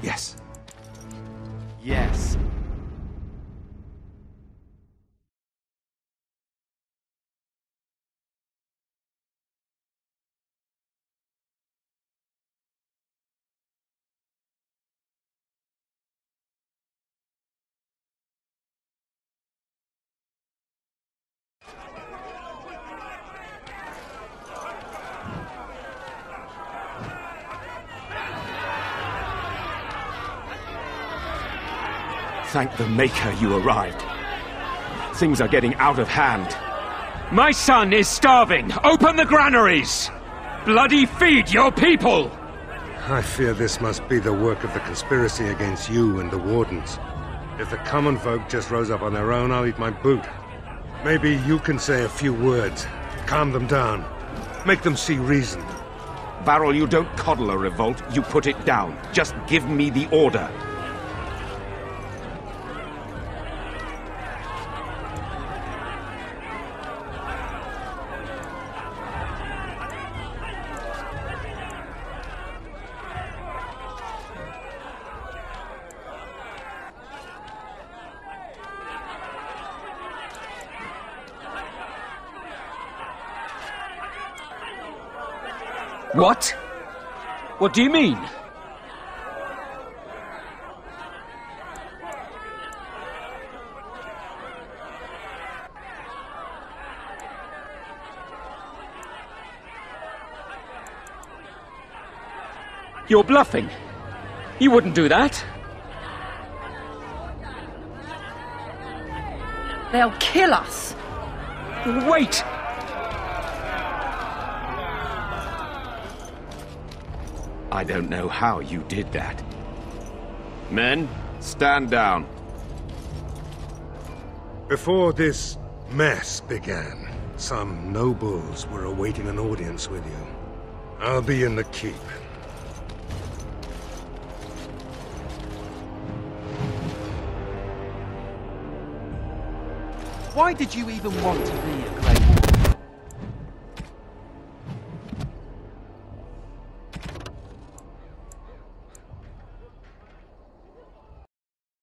Yes. Yes. Thank the Maker you arrived. Things are getting out of hand. My son is starving! Open the granaries! Bloody feed your people! I fear this must be the work of the conspiracy against you and the Wardens. If the common folk just rose up on their own, I'll eat my boot. Maybe you can say a few words, calm them down, make them see reason. Varl, you don't coddle a revolt, you put it down. Just give me the order. What? What do you mean? You're bluffing. You wouldn't do that. They'll kill us. Wait! I don't know how you did that. Men, stand down. Before this mess began, some nobles were awaiting an audience with you. I'll be in the keep. Why did you even want to be a Claymore?